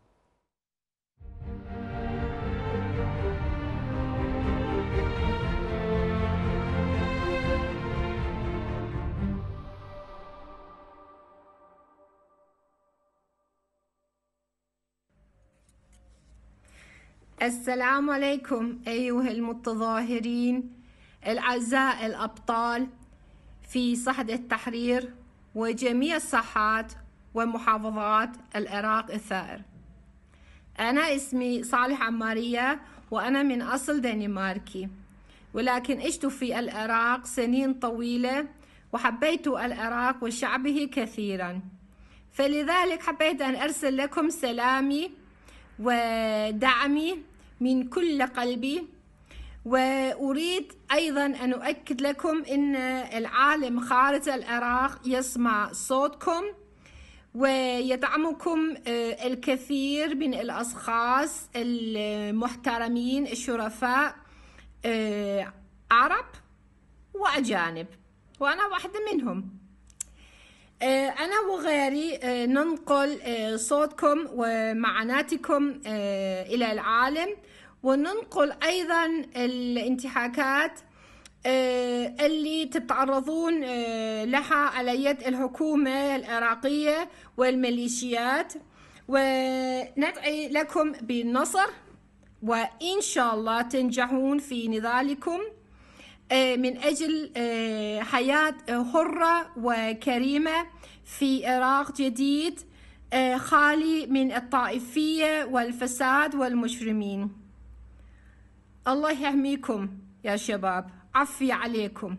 السلام عليكم أيها المتظاهرين الأعزاء الأبطال في صحن التحرير وجميع الساحات ومحافظات العراق الثائر. أنا اسمي صالح عمارية وأنا من أصل دنماركي، ولكن عشت في العراق سنين طويلة وحبيت العراق وشعبه كثيرا، فلذلك حبيت أن أرسل لكم سلامي ودعمي من كل قلبي. وأريد أيضا أن أؤكد لكم أن العالم خارج العراق يسمع صوتكم ويدعمكم الكثير من الأشخاص المحترمين الشرفاء عرب وأجانب، وأنا واحدة منهم. أنا وغيري ننقل صوتكم ومعاناتكم إلى العالم، وننقل أيضا الانتهاكات اللي تتعرضون لها على يد الحكومة العراقية والميليشيات، وندعي لكم بالنصر وإن شاء الله تنجحون في نضالكم من أجل حياة حرة وكريمة في عراق جديد خالي من الطائفية والفساد والمجرمين. الله يحميكم يا شباب، عفي عليكم.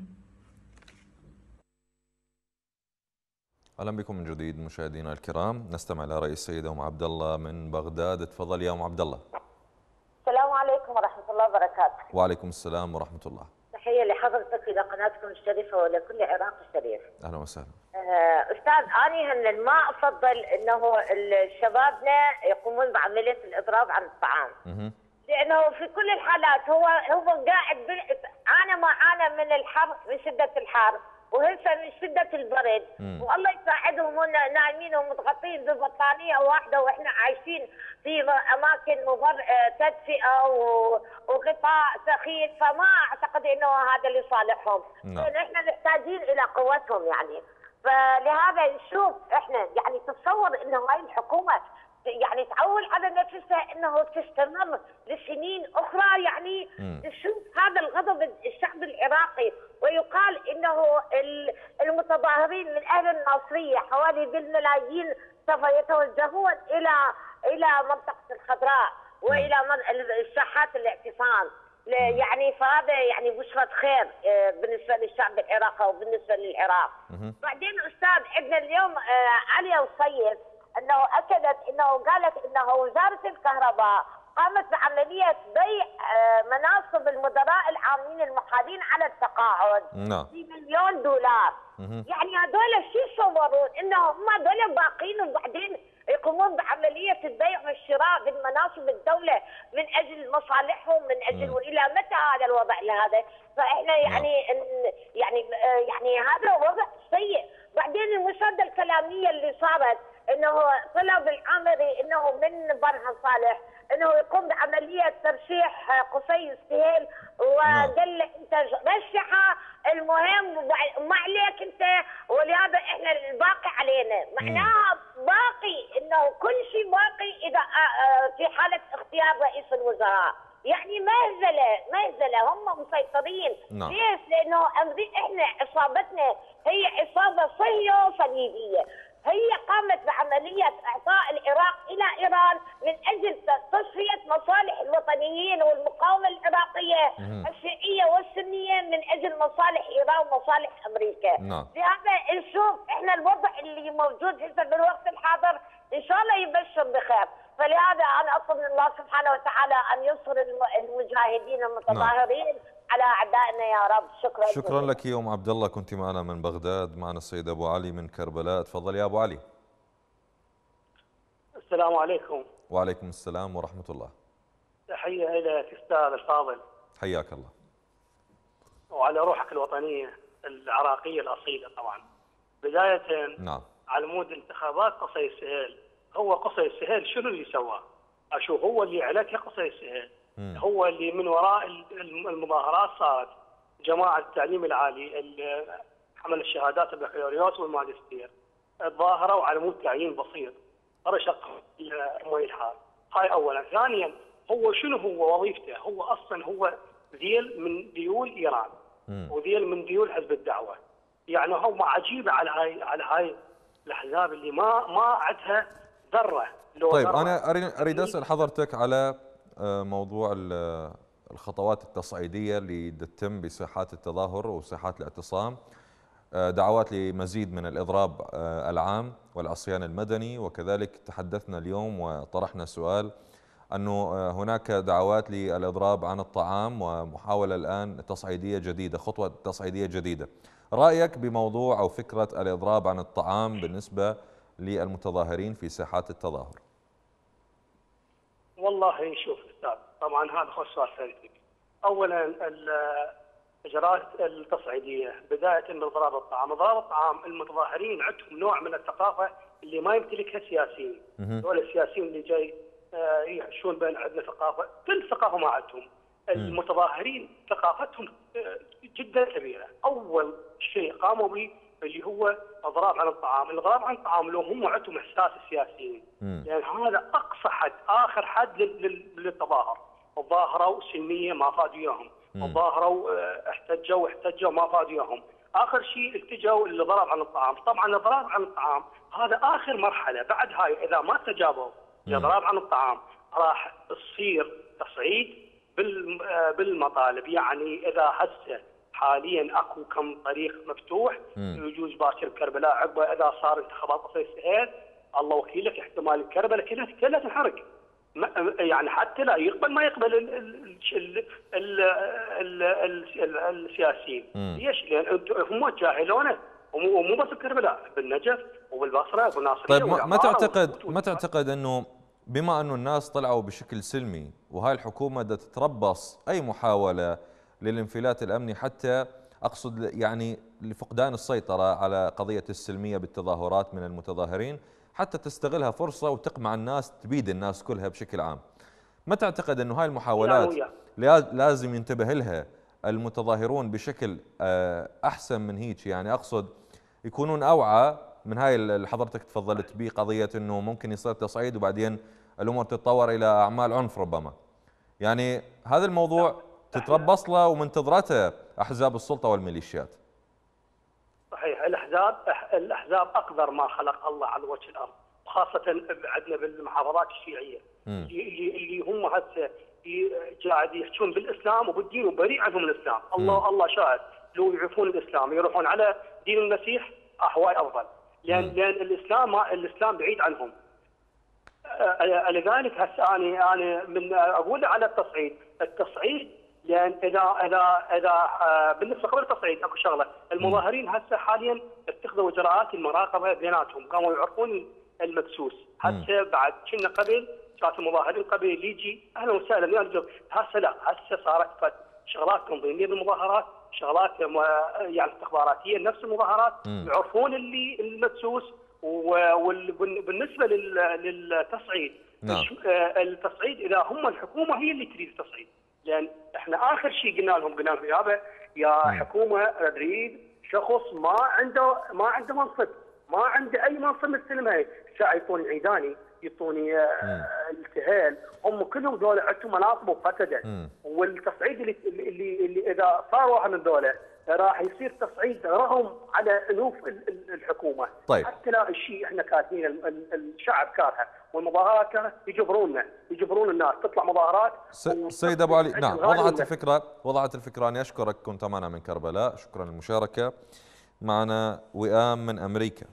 اهلا بكم من جديد مشاهدينا الكرام. نستمع الى راي السيده ام عبد الله من بغداد. تفضل يا ام عبد الله. السلام عليكم ورحمه الله وبركاته. وعليكم السلام ورحمه الله. تحيه لحضرتك الى قناتكم الشريفه ولكل عراق الشريف. اهلا وسهلا. استاذ اني هن ما افضل انه شبابنا يقومون بعمليه الاضراب عن الطعام. لانه في كل الحالات هو هو قاعد انا ما عانى من الحر، من شده الحر، وهسه من شده البرد، والله يساعدهم نايمين ومتغطين ببطانيه واحده واحنا عايشين في اماكن مبر تدفئه وغطاء سخيف، فما اعتقد انه هذا اللي صالحهم، لان احنا محتاجين الى قوتهم يعني. فلهذا نشوف احنا يعني تصور انه هاي الحكومه يعني تعول على نفسها انه تستمر لسنين اخرى، يعني نشوف هذا الغضب الشعب العراقي، ويقال انه المتظاهرين من اهل الناصريه حوالي بالملايين سوف يتوجهون الى الى منطقه الخضراء والى الساحات الاعتصام، يعني فهذا يعني بشرة خير بالنسبه للشعب العراقي وبالنسبه للعراق. بعدين استاذ عندنا اليوم عليا وصيف انه اكدت انه قالت انه وزاره الكهرباء قامت بعمليه بيع مناصب المدراء العامين المحالين على التقاعد بمليون دولار. يعني هذول شو يصورون؟ انه هم هذول باقين وبعدين يقومون بعمليه البيع والشراء من مناصب الدوله من اجل مصالحهم، من اجل والى متى هذا الوضع لهذا؟ فاحنا يعني يعني يعني هذا وضع سيء. بعدين المشاهده الكلاميه اللي صارت انه طلب العامري انه من برهان صالح انه يقوم بعمليه ترشيح قصي السهيل، وقال له انت رشحها المهم ما عليك انت، ولهذا احنا الباقي علينا. معناها باقي انه كل شيء باقي اذا في حاله اختيار رئيس الوزراء، يعني مهزله مهزله هم مسيطرين. نعم. ليش؟ لانه احنا عصابتنا هي عصابه صهيو صليبيه، هي قامت بعملية إعطاء العراق إلى إيران من أجل تصفية مصالح الوطنيين والمقاومة العراقية الشيعية والسنية من أجل مصالح إيران ومصالح أمريكا. نعم. لهذا نشوف إحنا الوضع اللي موجود هسه بالوقت الحاضر إن شاء الله يبشر بخير، فلهذا أنا أطلب من الله سبحانه وتعالى أن ينصر المجاهدين المتظاهرين نعم. على أعدائنا يا رب. شكرا شكرا لك يا أم عبد الله، كنت معنا من بغداد. معنا السيد أبو علي من كربلاء، تفضل يا أبو علي. السلام عليكم. وعليكم السلام ورحمة الله. تحية لك أستاذ الفاضل. حياك الله. وعلى روحك الوطنية العراقية الأصيلة طبعا. بداية نعم. على مود انتخابات قصي السهيل، هو قصي السهيل شنو اللي سواه؟ أشوف هو اللي عليك قصي السهيل. مم. هو اللي من وراء المظاهرات صارت جماعة التعليم العالي حمل الشهادات البكالوريوس والماجستير تظاهروا على مود تعيين بسيط رشق مي الحال. هاي اولا. ثانيا هو شنو هو وظيفته؟ هو اصلا هو ذيل من ذيول ايران مم. وذيل من ذيول حزب الدعوه. يعني هو عجيبه على هاي على هاي الاحزاب اللي ما ما عندها ذره. طيب ذرة. انا اريد اسال حضرتك على موضوع الخطوات التصعيديه اللي تتم بساحات التظاهر وساحات الاعتصام، دعوات لمزيد من الإضراب العام والعصيان المدني، وكذلك تحدثنا اليوم وطرحنا سؤال أنه هناك دعوات للإضراب عن الطعام ومحاولة الآن تصعيدية جديدة، خطوة تصعيدية جديدة. رأيك بموضوع أو فكرة الإضراب عن الطعام بالنسبة للمتظاهرين في ساحات التظاهر؟ والله شوف أستاذ، طبعا هذا هو السؤال الثاني. أولا الإجراءات التصعيدية بداية من إضراب الطعام، إضراب الطعام المتظاهرين عندهم نوع من الثقافة اللي ما يمتلكها السياسيين، دول السياسيين اللي جاي يحشون بين عندنا ثقافة، كل الثقافة ما عندهم. المتظاهرين ثقافتهم جدا كبيرة. أول شيء قاموا به اللي هو إضراب عن الطعام، الإضراب عن الطعام لهم هم عندهم إحساس السياسيين، لأن يعني هذا أقصى حد، آخر حد للتظاهر. تظاهروا سلمية ما فاد وياهم، تظاهروا احتجوا احتجوا ما فاد وياهم، آخر شيء التجوا للإضراب عن الطعام. طبعا الإضراب عن الطعام هذا آخر مرحلة، بعد هاي إذا ما استجابوا للإضراب عن الطعام راح تصير تصعيد بالمطالب. يعني إذا هسه حاليا اكو كم طريق مفتوح يجوز باكر كربلاء عقبه اذا صار انتخابات قصي السهيل الله وكيلك احتمال كربلاء كلها كلها تنحرق. يعني حتى لا يقبل ما يقبل ال ال ال ال ال ال السياسيين. ليش؟ لان هم جاهلونه ومو ومو بس بكربلاء، بالنجف وبالبصره وبالناصريه. طيب ما, ما تعتقد ما تعتقد انه بما انه الناس طلعوا بشكل سلمي وهاي الحكومه بدها تتربص اي محاوله للانفلات الامني، حتى اقصد يعني لفقدان السيطره على قضيه السلميه بالتظاهرات من المتظاهرين، حتى تستغلها فرصه وتقمع الناس، تبيد الناس كلها بشكل عام، ما تعتقد انه هاي المحاولات لازم ينتبه لها المتظاهرون بشكل احسن من هيك؟ يعني اقصد يكونون اوعى من هاي اللي حضرتك تفضلت به، قضيه انه ممكن يصير تصعيد وبعدين الامور تتطور الى اعمال عنف ربما. يعني هذا الموضوع تتربص له ومنتظرته احزاب السلطه والميليشيات. صحيح، الاحزاب الاحزاب اقدر ما خلق الله على وجه الارض، وخاصه عندنا بالمحافظات الشيعيه اللي اللي هم هسه قاعد يحجون بالاسلام وبالدين وبريء عنهم الاسلام. الله م. الله شاهد، لو يعرفون الاسلام يروحون على دين المسيح احواي افضل، لان م. لان الاسلام الاسلام بعيد عنهم. لذلك هسه انا انا من اقول على التصعيد، التصعيد لان اذا اذا اذا بالنسبه قبل التصعيد اكو شغله، المظاهرين هسه حاليا اتخذوا اجراءات المراقبه بيناتهم، قاموا يعرفون المدسوس. هسه بعد كنا قبل كانت المظاهرين قبل اللي يجي اهلا وسهلا يا هسه لا، هسه صارت شغلات تنظيميه بالمظاهرات، شغلات يعني استخباراتيه نفس المظاهرات، يعرفون اللي المدسوس. وبالنسبه للتصعيد، نعم. التصعيد اذا هم الحكومه هي اللي تريد التصعيد، لان احنا اخر شيء قلنا لهم قلنا لهم يابا يا حكومه نريد شخص ما عنده ما عنده منصب، ما عنده اي منصب مثل هاي، ساعه يعطوني عيداني، يعطوني التهال، هم كلهم ذولا عندهم مناصب مفسده. والتصعيد اللي اللي, اللي اذا صار واحد من ذولا راح يصير تصعيد رغم على الوف الحكومه. طيب. حتى لا الشيء احنا كاتبين الشعب كارهه والمظاهرات كارهه، يجبرونا يجبرون الناس تطلع مظاهرات. سيد ابو علي، نعم وضحت الفكره وضحت الفكره. انا اشكرك، كنت معنا من كربلاء، شكرا للمشاركه. معنا وئام من امريكا.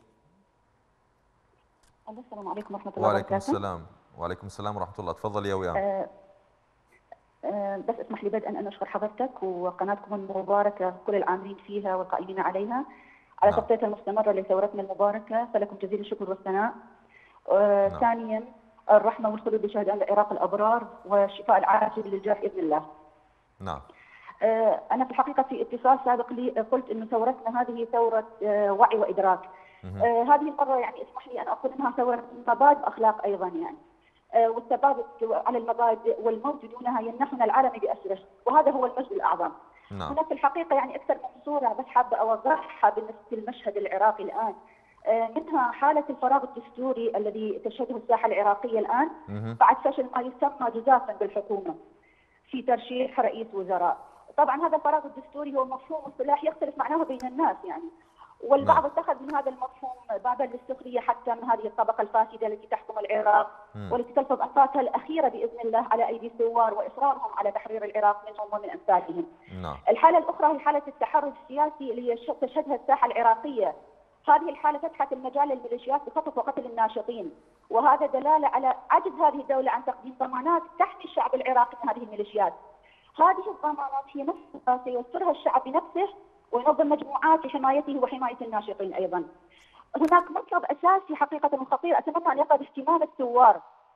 السلام عليكم ورحمه الله وبركاته. وعليكم السلام. وعليكم السلام ورحمه الله. تفضل يا وئام. أه أه بس اسمح لي بدءا ان اشكر حضرتك وقناتكم المباركه كل العاملين فيها والقائمين عليها على تغطيتها المستمره لثورتنا المباركه، فلكم جزيل الشكر والثناء. أه نعم. ثانيا الرحمه والخلود بشهداء العراق الابرار والشفاء العاجل للجرح باذن الله. نعم. أه انا في الحقيقه في اتصال سابق لي قلت انه ثورتنا هذه ثوره أه وعي وادراك. أه هذه المره يعني اسمح لي ان اقول انها ثوره مبادئ اخلاق ايضا، يعني أه والثبات على المبادئ والموت دونها يمنحنا العالم باسره، وهذا هو المجد الاعظم. نعم. هناك في الحقيقه يعني اكثر من صوره بس حابه اوضحها بالنسبه للمشهد العراقي الان. أه منها حاله الفراغ الدستوري الذي تشهده الساحه العراقيه الان مه. بعد فشل ما يسمى جزافا بالحكومه في ترشيح رئيس وزراء. طبعا هذا الفراغ الدستوري هو مفهوم اصطلاحي يختلف معناه بين الناس يعني، والبعض اتخذ من هذا المفهوم بابا للسخريه حتى من هذه الطبقه الفاسده التي تحكم العراق م. والتي تلفظ انفاسها الاخيره باذن الله على ايدي الثوار واصرارهم على تحرير العراق منهم ومن امثالهم. نعم. الحاله الاخرى هي حاله التحرر السياسي اللي تشهدها الساحه العراقيه. هذه الحاله فتحت المجال للميليشيات بخطف وقتل الناشطين، وهذا دلاله على عجز هذه الدوله عن تقديم ضمانات تحمي الشعب العراقي من هذه الميليشيات. هذه الضمانات هي نفسها سيوفرها الشعب بنفسه وينظم مجموعات لحمايته وحمايه الناشطين ايضا. هناك مطلب اساسي حقيقه وخطير اتمنى ان يقظ اهتمام الثوار،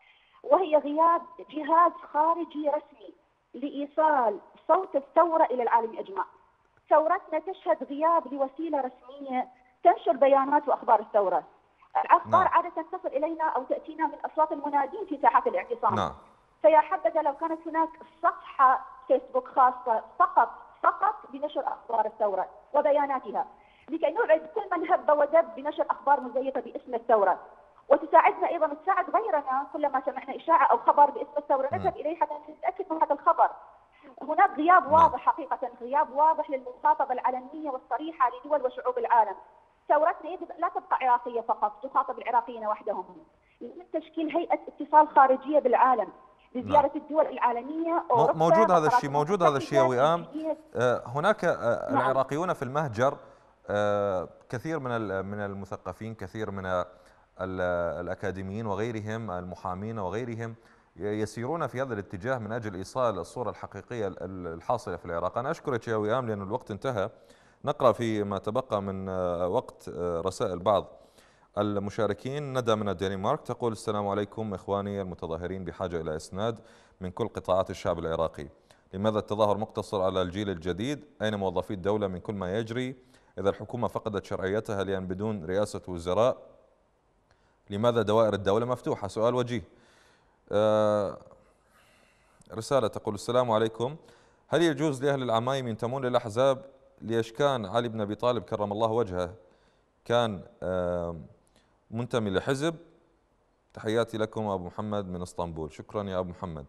وهي غياب جهاز خارجي رسمي لايصال صوت الثوره الى العالم اجمع. ثورتنا تشهد غياب لوسيله رسميه تنشر بيانات واخبار الثوره. الاخبار نعم. عاده تصل الينا او تاتينا من اصوات المنادين في ساحات الاعتصام. نعم. فيا حبذا لو كانت هناك صفحه فيسبوك خاصه فقط فقط بنشر اخبار الثوره وبياناتها، لكي نوعد كل من هب ودب بنشر اخبار مزيفه باسم الثوره، وتساعدنا ايضا تساعد غيرنا كلما سمعنا اشاعه او خبر باسم الثوره نذهب اليه حتى نتاكد من هذا الخبر. هناك غياب واضح حقيقه، غياب واضح للمخاطبه العلنيه والصريحه لدول وشعوب العالم. ثورتنا لا تبقى عراقيه فقط تخاطب العراقيين وحدهم، يجب تشكيل هيئه اتصال خارجيه بالعالم لزياره الدول العالميه. موجود هذا الشيء موجود هذا الشيء يا وئام. هناك العراقيون في المهجر كثير من من المثقفين، كثير من الاكاديميين وغيرهم المحامين وغيرهم يسيرون في هذا الاتجاه من اجل ايصال الصوره الحقيقيه الحاصله في العراق. انا اشكرك يا وئام لان الوقت انتهى. نقرأ فيما تبقى من وقت رسائل بعض المشاركين. ندى من الدنمارك تقول: السلام عليكم إخواني المتظاهرين، بحاجة إلى إسناد من كل قطاعات الشعب العراقي. لماذا التظاهر مقتصر على الجيل الجديد؟ أين موظفي الدولة من كل ما يجري؟ إذا الحكومة فقدت شرعيتها لأن بدون رئاسة وزراء، لماذا دوائر الدولة مفتوحة؟ سؤال وجيه. آه رسالة تقول: السلام عليكم، هل يجوز لأهل العمايم ينتمون للأحزاب؟ ليش كان علي بن أبي طالب كرم الله وجهه كان آه منتمي لحزب؟ تحياتي لكم أبو محمد من اسطنبول. شكرا يا أبو محمد.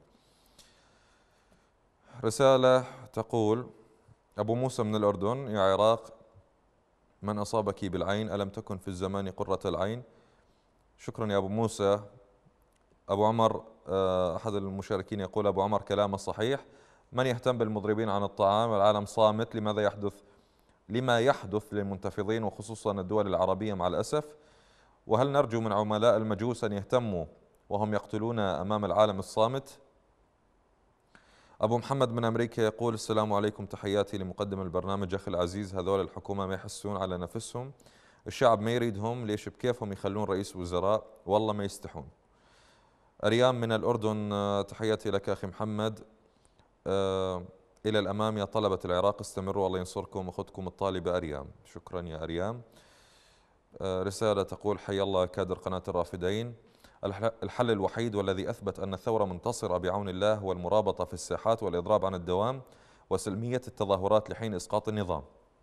رسالة تقول: أبو موسى من الأردن: يا عراق، من أصابك بالعين ألم تكن في الزمان قرة العين؟ شكرا يا أبو موسى. أبو عمر أحد المشاركين يقول: أبو عمر كلامه صحيح، من يهتم بالمضربين عن الطعام؟ العالم صامت، لماذا يحدث لما يحدث للمنتفضين وخصوصا الدول العربية مع الأسف؟ وهل نرجو من عملاء المجوس أن يهتموا وهم يقتلون أمام العالم الصامت؟ أبو محمد من أمريكا يقول: السلام عليكم، تحياتي لمقدم البرنامج أخي العزيز، هذول الحكومة ما يحسون على نفسهم، الشعب ما يريدهم، ليش بكيفهم يخلون رئيس وزراء؟ والله ما يستحون. أريام من الأردن تحياتي لك أخي محمد، أه إلى الأمام يا طلبة العراق، استمروا الله ينصركم أخذكم الطالبة أريام. شكرا يا أريام. أه رسالة تقول: حي الله كادر قناة الرافدين، الحل الوحيد والذي أثبت أن الثورة منتصرة بعون الله هو المرابطة في الساحات والإضراب عن الدوام وسلمية التظاهرات لحين إسقاط النظام.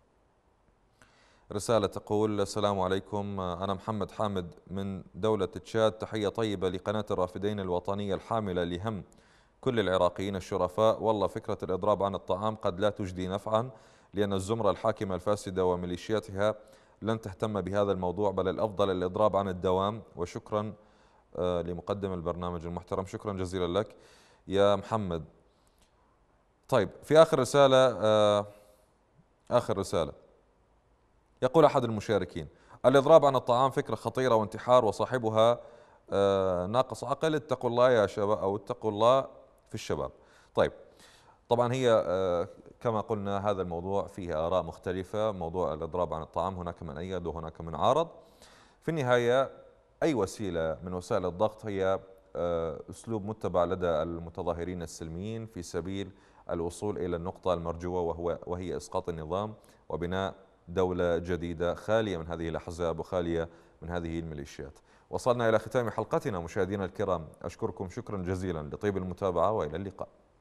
رسالة تقول: السلام عليكم، أنا محمد حامد من دولة تشاد، تحية طيبة لقناة الرافدين الوطنية الحاملة لهم كل العراقيين الشرفاء. والله فكرة الإضراب عن الطعام قد لا تجدي نفعا، لأن الزمرة الحاكمة الفاسدة وميليشياتها لن تهتم بهذا الموضوع، بل الأفضل الإضراب عن الدوام. وشكرا لمقدم البرنامج المحترم. شكرا جزيلا لك يا محمد. طيب، في آخر رسالة آخر رسالة يقول أحد المشاركين: الإضراب عن الطعام فكرة خطيرة وانتحار وصاحبها ناقص عقل، اتقوا الله يا شباب، أو اتقوا الله في الشباب. طيب، طبعا هي كما قلنا هذا الموضوع فيه آراء مختلفة. موضوع الإضراب عن الطعام هناك من أيد وهناك من عارض. في النهاية أي وسيلة من وسائل الضغط هي أسلوب متبع لدى المتظاهرين السلميين في سبيل الوصول إلى النقطة المرجوة، وهو وهي إسقاط النظام وبناء دولة جديدة خالية من هذه الأحزاب وخالية من هذه الميليشيات. وصلنا إلى ختام حلقتنا مشاهدينا الكرام، أشكركم شكرا جزيلا لطيب المتابعة وإلى اللقاء.